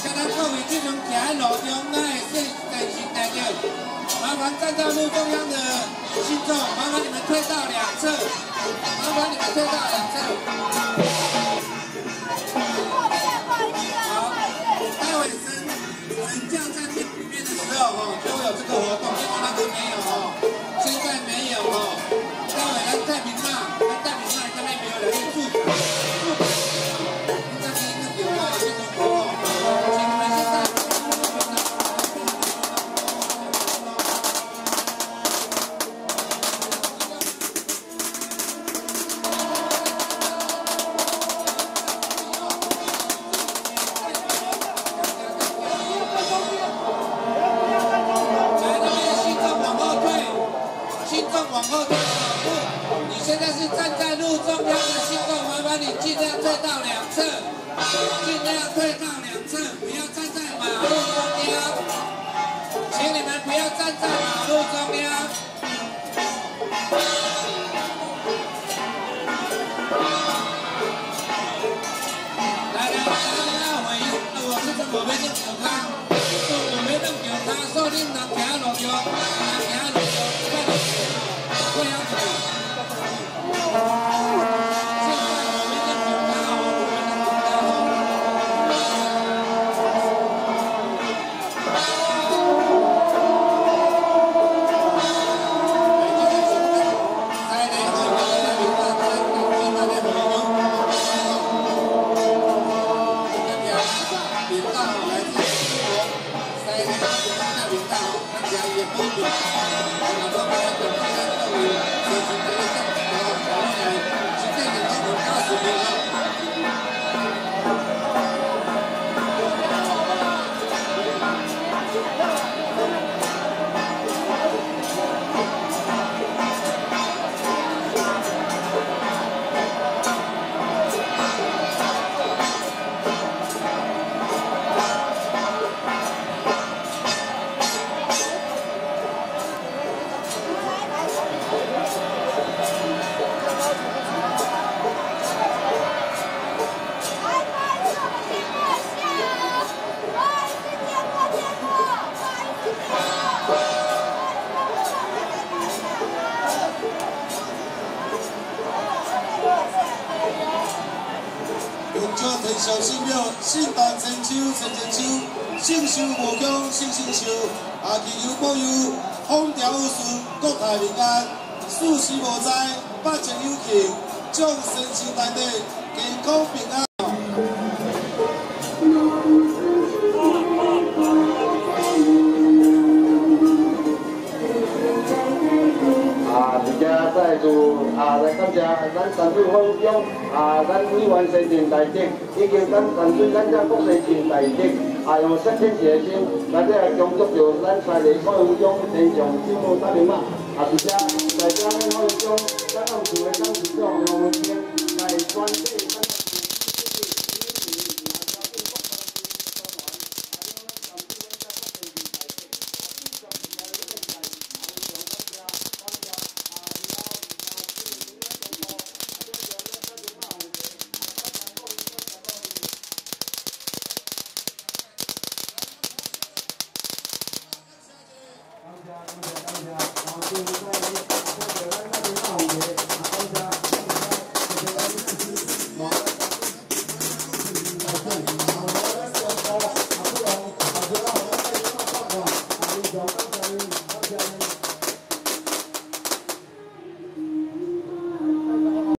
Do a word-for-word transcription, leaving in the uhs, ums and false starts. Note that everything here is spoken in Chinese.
请咱各位即阵行在路中，咱会说电视台着，麻烦站在路中央的信众，麻烦你们退到两侧，麻烦你们退到两侧。好，待会升升降在店里面的时候，哦，就会有这个活动，结果那个没有哦，现在没有哦。待会咱太平嘛，咱太平嘛这边没有人去驻场，驻场，这边那有啊，这种活动，请你们现在。 往后退脚步，你现在是站在路中央的信众，麻烦你尽量退到两侧，尽量退到两侧，不要站在马路中央，请你们不要站在马路中央。来来来来，回应，我是从我们这球卡，我们这球卡，所以恁人行路中，人行路中，快点。 会要求。现在我们的警察，我们的警在内会有的民大在现在的会有，这边民大来自中国，在内的民大，大家也不懂，那么大家懂这个。 天上圣庙，圣诞千秋千千秋，圣寿无疆圣圣寿，啊祈求保佑风调雨顺，国泰民安，四时无灾，百情有情，众生心内底健康平安。啊，而且再祝啊来感谢咱山水会长啊，咱委员先进大德，以及咱山水咱这国际性大德，啊用热天热心，来这恭祝着咱山里会长天上进步大明嘛，啊而且大家会长咱按住的咱市长用。